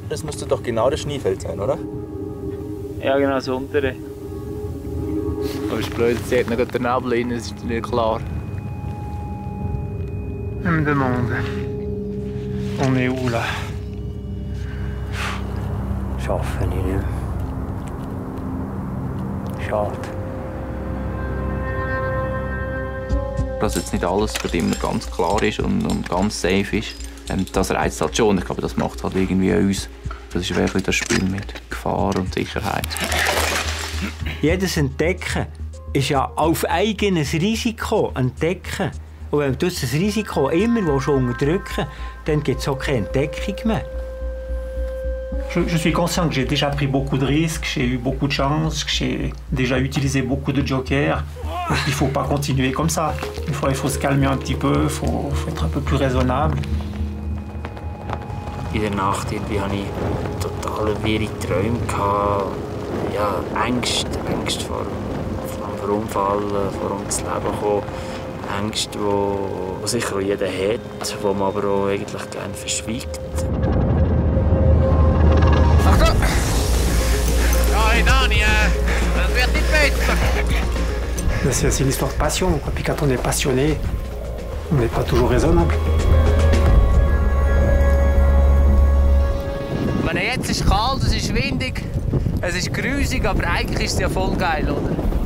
Das müsste doch genau das Schneefeld sein, oder? Ja, genau, das untere. Aber es ist blöd, jetzt sieht noch der Nebel rein, es ist nicht klar. Je me demande, on est où là? Schaffe ich nicht mehr. Schade. Dass jetzt nicht alles gerade immer ganz klar ist und ganz safe ist, das reizt halt schon. Ich glaube, das macht halt irgendwie uns. Das ist wirklich das Spiel mit Gefahr und Sicherheit. Jedes Entdecken ist ja auf eigenes Risiko entdecken. Und wenn du das Risiko immer unterdrücken willst, dann gibt es auch keine Entdeckung mehr. Je suis conscient que j'ai déjà pris beaucoup de risques, j'ai eu beaucoup de chance, que j'ai déjà utilisé beaucoup de jokers. Donc il ne faut pas continuer comme ça. Il faut se calmer un petit peu, il faut être un peu plus raisonnable. In der Nacht hatte ich total wirre Träume. Ja, Ängste vor Verunfallen, vor ums Leben kommen. Ängste, die sicher auch jeder hat, die man aber auch eigentlich gerne verschweigt. Achtung! Ja, Dani, das wird nicht besser. C'est une histoire de passion, quoi. Puis quand on est passionné, on n'est pas toujours raisonnable. Jetzt ist es kalt, es ist windig, es ist grusig, aber eigentlich ist es ja voll geil, oder?